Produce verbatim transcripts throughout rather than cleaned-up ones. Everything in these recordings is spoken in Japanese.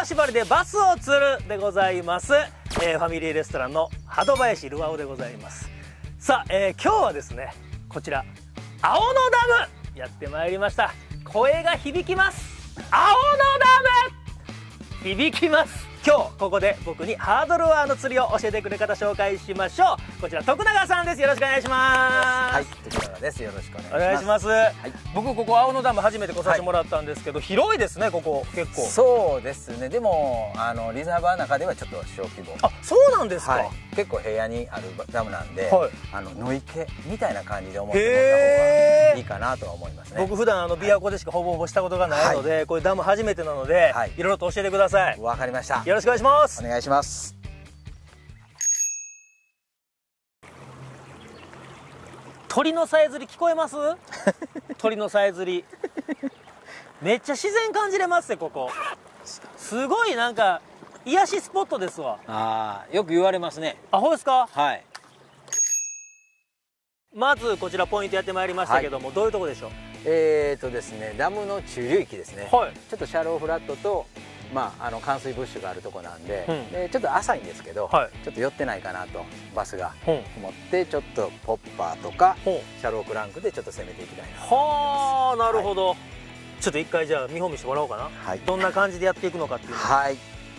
縛りでバスを釣るでございます、えー、ファミリーレストランの鳩林ルアオでございます。さあ、えー、今日はですねこちら青野ダムやってまいりました。声が響きます。青野ダム響きます。今日ここで僕にハードルワーの釣りを教えてくれる方紹介しましょう。こちら徳永さんです。よろしくお願いします。 はい、徳永です。よろしくおお願いします。 はい、 僕ここ青野ダム初めて来させてもらったんですけど、はい、広いですねここ結構。 そうですね。でもあのリザーバーの中ではちょっと小規模。 あ、そうなんですか。はい、 結構平野にあるダムなんで、はい、あの野池みたいな感じで思ってもらった方がいいかなとは思いますね。 僕普段あの琵琶湖でしかほぼほぼしたことがないので、はい、これダム初めてなので、はい、いろいろと教えてください。 わかりました。 よろしくお願いします。 お願いします。 鳥のさえずり聞こえます？鳥のさえずりめっちゃ自然感じれますねここ。すごいなんか癒しスポットですわ。 ああ、よく言われますね。 あ、ほうですか。 はい。 まずこちらポイントやってまいりましたけども、はい、どういうとこでしょう。 えーとですね、ダムの中流域ですね、はい、ちょっとシャローフラットと、まあ、あの冠水ブッシュがあるとこなんで、うん、でちょっと浅いんですけど、はい、ちょっと寄ってないかなとバスが思って、うん、ちょっとポッパーとか、うん、シャロークランクでちょっと攻めていきたいなと思います。はあ、 なるほど、はい、ちょっと一回じゃあ見本見してもらおうかな、はい、どんな感じでやっていくのかっていうの。はい、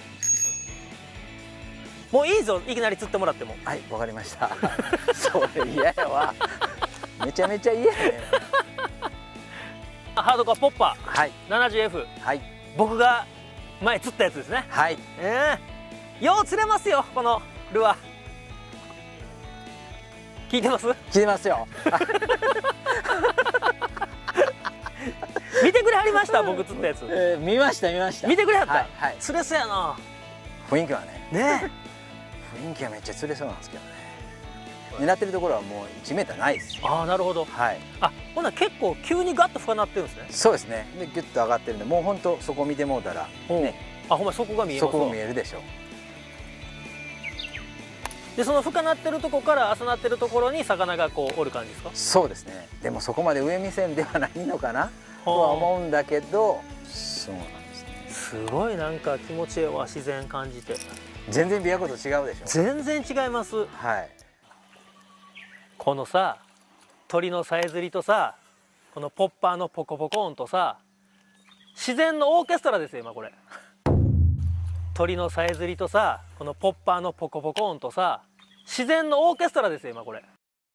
もういいぞ、いきなり釣ってもらっても。 はい、わかりました。それ嫌やわ。めちゃめちゃ嫌やね。 ハードコアポッパー、はい、ななじゅうエフ、 はい、 僕が前釣ったやつですね。はい、ええー、よう釣れますよこのルアー。聞いてます？ 聞いてますよ。 見てくれはりました僕釣ったやつ。 えー、見ました見ました。 見てくれはった。はい、はい、釣れそうやな。 雰囲気はね。ね。雰囲気はめっちゃ釣れそうなんですけどね。狙ってるところはもういちメーターないです。 ああ、なるほど。はい。あ、ほな結構急にガッと深なってるんですね。 そうですね。でギュッと上がってるんで、もう本当そこ見てもうたらね。 あ、ほんまそこが見えます。 そこが見えるでしょう。 でその深なってるところから浅なってるところに魚がこうおる感じですか。 そうですね。でもそこまで上目線ではないのかなとは思うんだけど、そうなんですね。 すごいなんか気持ちいいわ、自然感じて。 全然琵琶湖と違うでしょ。 全然違います。はい。このさ鳥のさえずりとさ、このポッパーのポコポコ音とさ、自然のオーケストラですよ今これ。鳥のさえずりとさ、このポッパーのポコポコ音とさ、自然のオーケストラですよ今これ。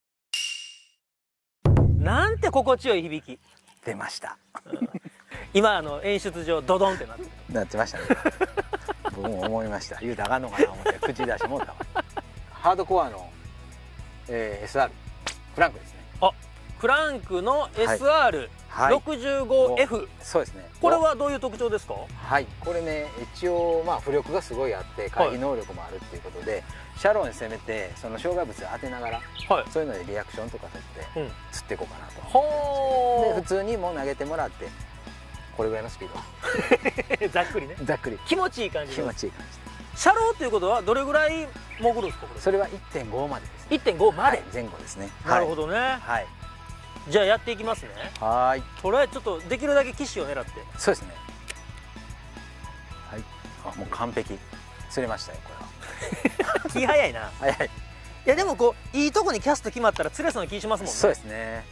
なんて心地よい響き。 出ました。 うん、今あの演出上ドドンってなってなってましたね。僕も思いました。言うたらあかんのかな思って口出しもうたわ。ハードコアの、えー、エスアール クランクですね。あ、 クランクの エスアールろくじゅうごエフ、はいはい、 そうですね。 これはどういう特徴ですか。 はい、これね一応まあ浮力がすごいあって回避能力もあるっていうことで、はい、シャローに攻めてその障害物を当てながら、はい、そういうのでリアクションとか取って釣っていこうかなと、うん、で普通にもう投げてもらってこれぐらいのスピード。ざっくりね。ざっくり。気持ちいい感じ。気持ちいい感じ。 シャローということはどれぐらい潜るんですかこれ。 それは いってんご までです、ね。 いってんご まで、はい、 前後ですね。 なるほどね。はい。じゃあやっていきますね。はい。とりあえずちょっとできるだけ岸を狙って。 そうですね。はい。あ、もう完璧。釣れましたよこれは。 気早いな。早い。いやでもこういいとこにキャスト決まったら釣れそうな気しますもんね。 そうですね。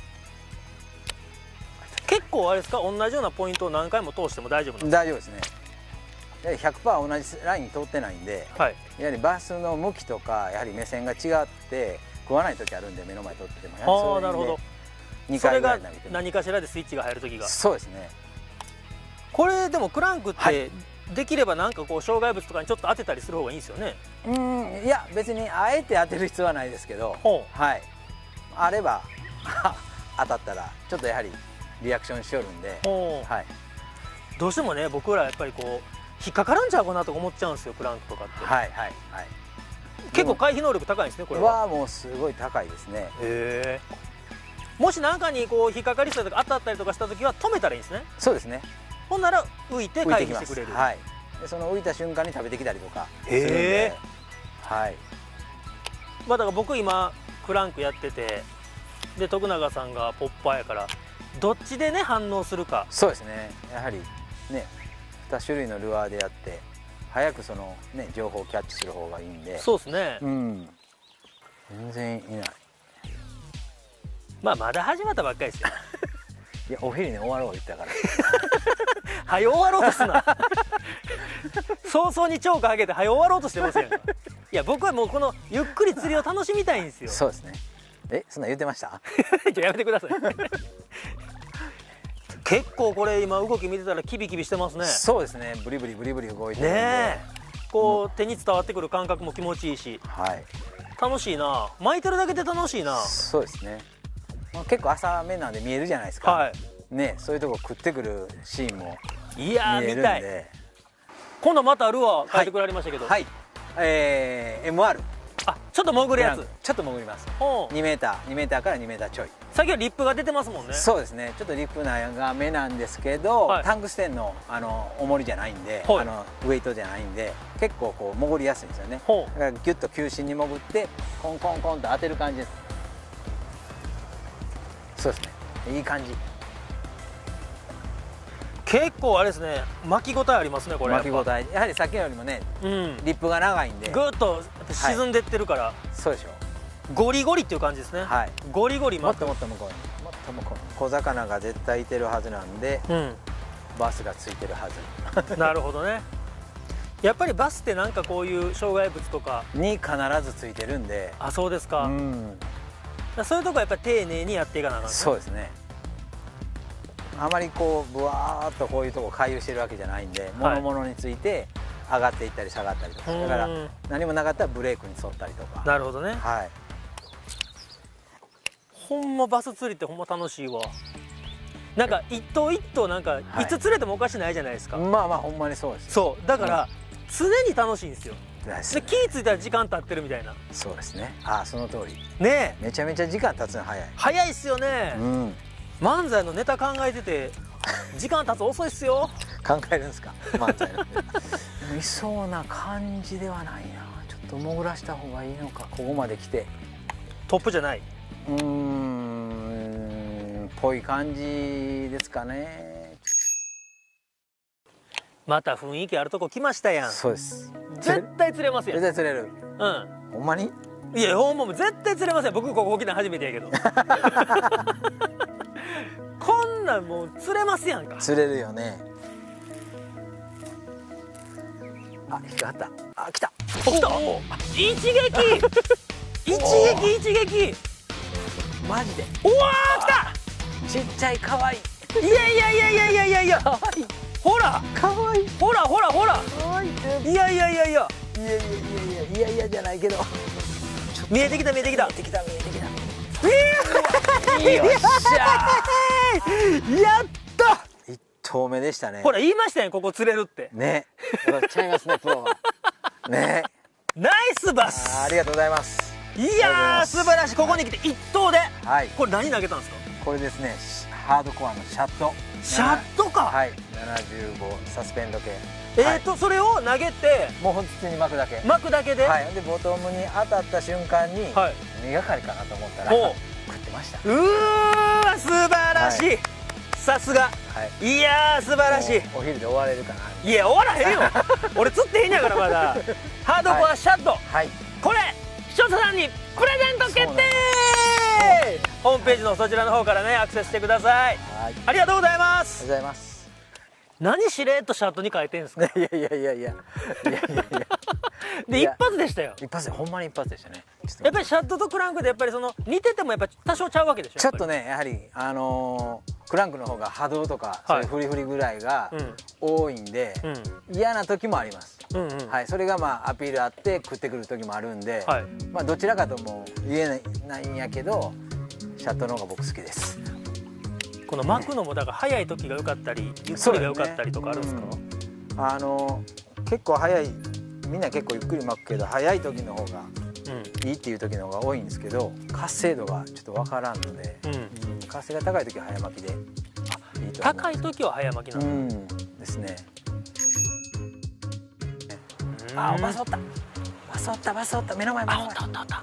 結構あれですか、同じようなポイントを何回も通しても大丈夫なんですか。 大丈夫ですね。やはり ひゃくパーセント 同じライン通ってないんで、はい、やはりバスの向きとかやはり目線が違って食わない時あるんで、目の前通っててもやはりそれでなるほど。にかいぐらい投げても、それが何かしらでスイッチが入る時が。そうですね。これでもクランクって、はい、できればなんかこう障害物とかにちょっと当てたりする方がいいんですよね。うん、いや別にあえて当てる必要はないですけど、はい、あれば当たったらちょっとやはりリアクションしよるんで、はい、どうしてもね僕らやっぱりこう引っかからんちゃうかなと思っちゃうんですよクランクとかって。はいはいはい。結構回避能力高いんですねこれは。はもうすごい高いですね。へえ。もし何かにこう引っかかりそうとか当たったりとかした時は止めたらいいんですね。そうですね。ほんなら浮いて回避してくれる。はい。でその浮いた瞬間に食べてきたりとかするんで。へえ。はい。まあだから僕今クランクやってて、で徳永さんがポッパーやからどっちでね反応するか。そうですね。やはりね。ふに種類のルアーでやって早くそのね情報をキャッチする方がいいんで。 そうですね。 うん、全然いない。 まあまだ始まったばっかりですよ。 いやお昼に終わろう言ったから。 早終わろうとすな。早々に超過上げて早終わろうとしてますやんか。いや僕はもうこのゆっくり釣りを楽しみたいんですよ。 そうですね。え、そんなん言ってました？ じゃあやめてください。結構これ今動き見てたらキビキビしてますね。 そうですね。ブリブリブリブリ動いてるんで。 ねえ。こう手に伝わってくる感覚も気持ちいいし。 はい。 楽しいな。巻いてるだけで楽しいな。 そうですね。まあ、結構浅めなんで見えるじゃないですか。はい。ね、そういうとこ食ってくるシーンも見えるんで。いやー見たい。 今度またルアー変えてくれましたけど。 はい。はい、えー、エムアール。 あ、ちょっと潜るやつ。 ちょっと潜ります。にメーター、にメーターからにメーターちょい。 先ほどリップが出てますもんね。 そうですね。ちょっとリップ長めなんですけど、はい、タングステンのあの重りじゃないんで、はい、あのウエイトじゃないんで、結構こう潜りやすいんですよね。だからギュッと球心に潜ってコンコンコンと当てる感じです。そうですね。いい感じ。 結構あれですね、巻き応えありますねこれ。 巻き応え、やはりさっきよりもね、うん、リップが長いんでぐっと沈んでってるから、はい、 そうでしょ。 ゴリゴリっていう感じですね。はい。ゴリゴリもっともっと向こうに、もっと向こうに小魚が絶対いてるはずなんで、うん、バスがついてるはず。 なるほどね。やっぱりバスってなんかこういう障害物とかに必ずついてるんで。 あ、そうですか。うん、そういうとこはやっぱり丁寧にやっていかなあかんね。 そうですね。あまりこうぶわーっとこういうとこ回遊してるわけじゃないんで、物々について上がっていったり下がったりとか、だから何もなかったらブレークに沿ったりとか。 なるほどね。 はい。 ほんまバス釣りってほんま楽しいわ。なんか一頭一頭なんかいつ釣れてもおかしないじゃないですか。 まあまあほんまにそうです。 そうだから常に楽しいんですよ。で気ぃ付いたら時間経ってるみたいな。 そうですね。ああその通り。 ねえ。めちゃめちゃ時間経つの早い。 早いっすよね。うん。漫才のネタ考えてて時間経つ遅いっすよ。 考えるんですか漫才のネタ。いそうな感じではないな。ちょっと潜らした方がいいのか。ここまで来てトップじゃない。 うーんぽい感じですかね。 また雰囲気あるとこ来ましたやん。 そうです。 絶対釣れますやん。 絶対釣れる。 うん。 ほんまに？ いやほんま絶対釣れますよ。僕ここ来たの初めてやけど。こんなんもう釣れますやんか。 釣れるよね。あ、引っかかった。あ、来た。 お、来た。一撃。一撃一撃。 マジで。 うわー来た。 ちっちゃい可愛い。 いやいやいやいやいやいやいや。可愛い。ほら。 可愛い。 ほらほらほら。 可愛い。 いやいやいやいや。 いやいやいやいやいやいやじゃないけど。 見えてきた見えてきた。 見えてきた見えてきた。 よっしゃやった一投目でしたね。 ほら言いましたよここ釣れるってね。ちゃいますねプロはね。 ナイスバス。 あ, ありがとうございます。 いやー素晴らしい。ここに来て一投で、 はい、 これ何投げたんですか？ これですねハードコアのシャット。 シャットか。 はいななじゅうごサスペンド系。 えーと、はい、それを投げてもう普通に巻くだけ巻くだけで、 はい、でボトムに当たった瞬間に、はい、身がかりかなと思ったら食ってました。 うーわ素晴らしい、はい、さすが、はい、いやー素晴らしい。 お昼で終われるかな。 いや終わらへんよ俺釣ってへんやからまだハードコアシャット、 はい、 これ視聴者さんにプレゼント決定。ホームページのそちらの方からねアクセスしてください。はい、ありがとうございます。 ありがとうございます。 何しれっとシャットに変えてんすか？ いやいやいやいやいやいやいやで一発でしたよ。 一発でほんまに一発でしたね。 やっぱりシャットとクランクでやっぱりその似ててもやっぱ多少ちゃうわけでしょ。 ちょっとねやはりあのー、クランクの方が波動とか、はい、そういうフリフリぐらいが多いんで、うん、嫌な時もあります。うんうん、はい、それがまあアピールあって食ってくる時もあるんで、はい、まあどちらかとも言えないんやけどシャットの方が僕好きです。 この巻くのもだから早い時が良かったりゆっくりが良かったりとかあるんですか？ うん、あの結構早いみんな結構ゆっくり巻くけど早い時の方がいいっていう時の方が多いんですけど活性度がちょっと分からんので、うん、活性が高い時は早巻きでいいと思います。 高い時は早巻きなんだ、 うん、ですね。あ、バスおったバスおったバスおった目の前目の前。 あ、おったおったおった。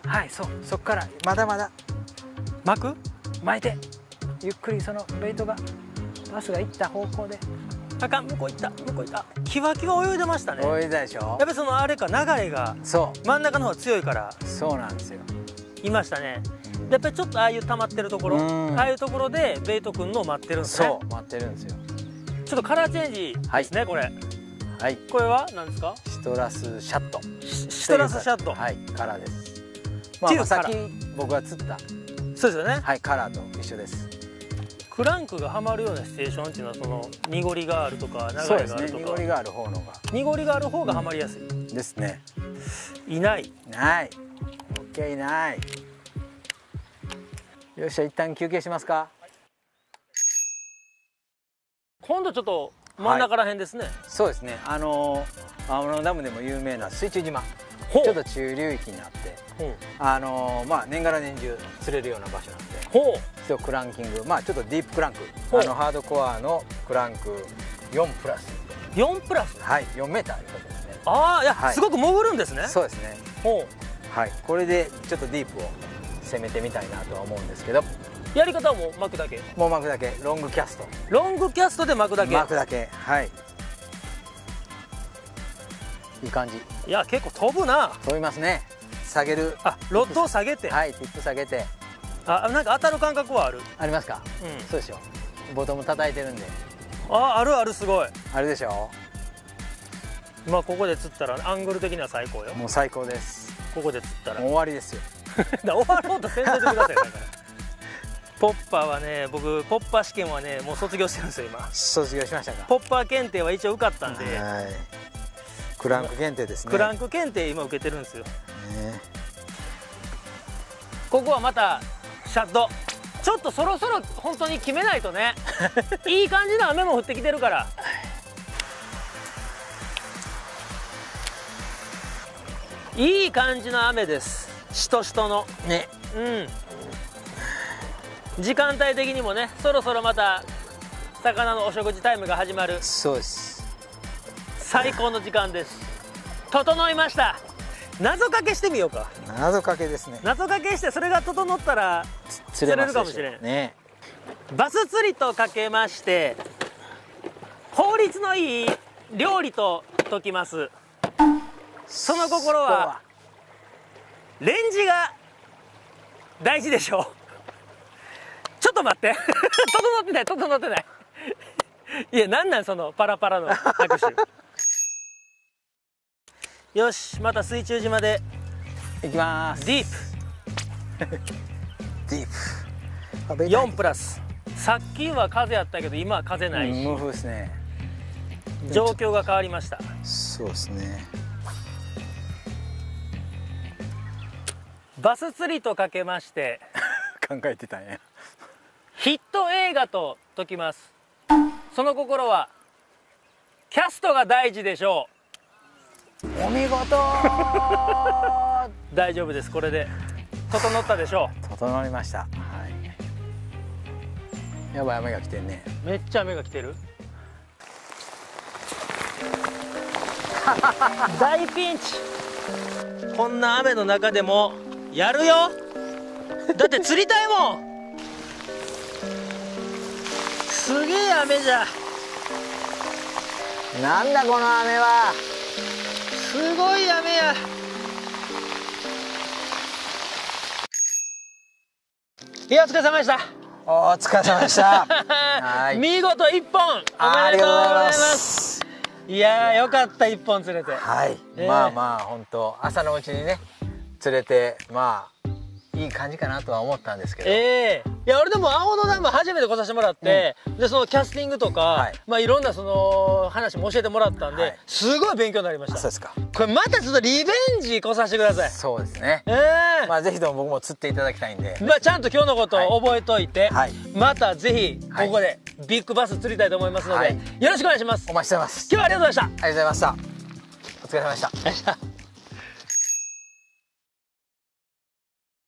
はい、そうそっからまだまだ巻く？ 巻いてゆっくりそのベイトがバスが行った方向であかん、向こう行った、向こう行った。キワキワ泳いでましたね。 泳いだでしょ。やっぱりそのあれか、流れがそう真ん中の方が強いから。 そうなんですよ。 いましたね。やっぱりちょっとああいう溜まってるところ、ああいうところでベイト君のを待ってるんですね。 そう待ってるんですよ。 ちょっとカラーチェンジですね、はい、これ。はい。これは何ですか？ シトラスシャット。 シトラスシャット。 はい、カラーです。まあ、さっき僕が釣った。 そうですよね。 はい、カラーと一緒です。 クランクがはまるようなシチュエーションっていうのは、その濁りがあるとか流れがあるとか。 そうですね。濁りがある方のが。 濁りがある方がはまりやすい。うん、 ですね。 いない。 ない。オッケー、いない。よっしゃ、一旦休憩しますか。 今度ちょっと真ん中ら辺ですね。はい、 そうですね。あの青野ダムでも有名な水中島。ちょっと中流域にあって、あのまあ年がら年中釣れるような場所なんで、一応クランキング、まあちょっとディープクランク、あのハードコアのクランクよんプラス。 よんプラス。 はい、よんメーターいうことですね。 ああ、いや、はい、すごく潜るんですね。 そうですね。ほう。はい、これでちょっとディープを攻めてみたいなとは思うんですけど。 やり方はもう巻くだけ。 もう巻くだけ、ロングキャスト。 ロングキャストで巻くだけ。 巻くだけ、はい。いい感じ。 いや、結構飛ぶな。 飛びますね。下げる。 あ、ロッドを下げて。 はい、ティップ下げて。 あ、なんか当たる感覚はある。 ありますか。うん、そうでしょ。ボトム叩いてるんで。 あ、あるある、すごい。 あるでしょ。 まあ、ここで釣ったら、アングル的には最高よ。 もう最高です。 ここで釣ったら。 もう終わりですよ。 終わろうとせんといてください。ポッパーはね、僕ポッパー試験はね、もう卒業してるんですよ今。 卒業しましたか。 ポッパー検定は一応受かったんで。 はい。クランク検定ですね。 クランク検定今受けてるんですよ。ね、ここはまたシャッド。ちょっとそろそろ本当に決めないとね。いい感じの雨も降ってきてるから。いい感じの雨です。しとしとの。ね。うん。時間帯的にもね、そろそろまた魚のお食事タイムが始まる。 そうです。 最高の時間です。整いました。謎かけしてみようか。 謎かけですね。 謎かけして、それが整ったら釣れるかもしれんね。バス釣りとかけまして、効率のいい料理と解きます。その心はレンジが大事でしょう。ちょっと待って。整ってない、整ってない。いや、なんなんそのパラパラの拍手。よし、また水中島で行きます。 ディープ。 ディープ。 よんプラス。さっきは風あったけど、今は風ないし。 無風ですね。 状況が変わりました。 そうですね。 バス釣りとかけまして。 考えてたんや。 ヒット映画と解きます。その心はキャストが大事でしょう。 お見事。 大丈夫です。これで整ったでしょう。 整いました。はい。やばい、雨が来てんね。 めっちゃ雨が来てる。大ピンチ。こんな雨の中でもやるよ。だって釣りたいもん。すげえ雨じゃ。 なんだこの雨は。 すごい雨や。いや、お疲れ様でした。 お疲れ様でした。はい、 見事一本。おめでとうございます。いやー、よかった、一本釣れて。 はい、えー、まあまあ本当朝のうちにね釣れて、まあいい感じかなとは思ったんですけど。ええー、いや、俺でも青野ダム初めて来させてもらって、うん、でそのキャスティングとか、はい、まあいろんなその話も教えてもらったんで、はい、すごい勉強になりました。 そうですか。 これまたちょっとリベンジ来させてください。 そうですね。 ええー、 まあぜひとも僕も釣っていただきたいんで、 まあちゃんと今日のことを覚えといて、はい、またぜひここでビッグバス釣りたいと思いますので、はい、よろしくお願いします。 お待ちしてます。 今日はありがとうございました。 ありがとうございました。お疲れ様でした。